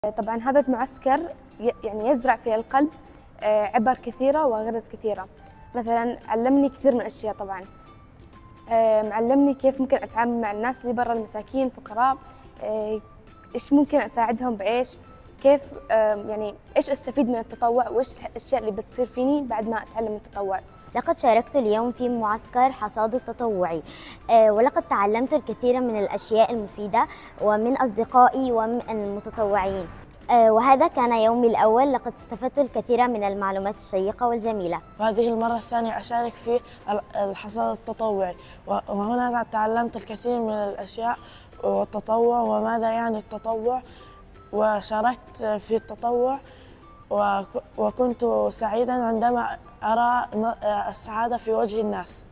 طبعا هذا المعسكر يعني يزرع في القلب عبر كثيرة وغرز كثيرة. مثلا علمني كثير من الأشياء. طبعا علمني كيف ممكن أتعامل مع الناس اللي برا، المساكين الفقراء، إيش ممكن أساعدهم بإيش، كيف يعني إيش أستفيد من التطوع، وإيش الأشياء اللي بتصير فيني بعد ما أتعلم التطوع. لقد شاركت اليوم في معسكر حصاد التطوعي، ولقد تعلمت الكثير من الأشياء المفيدة ومن أصدقائي ومن المتطوعين، وهذا كان يومي الأول. لقد استفدت الكثير من المعلومات الشيقة والجميلة. وهذه المرة الثانية أشارك في الحصاد التطوعي، وهنا تعلمت الكثير من الأشياء والتطوع وماذا يعني التطوع، وشاركت في التطوع وكنت سعيدا عندما أرى السعادة في وجه الناس.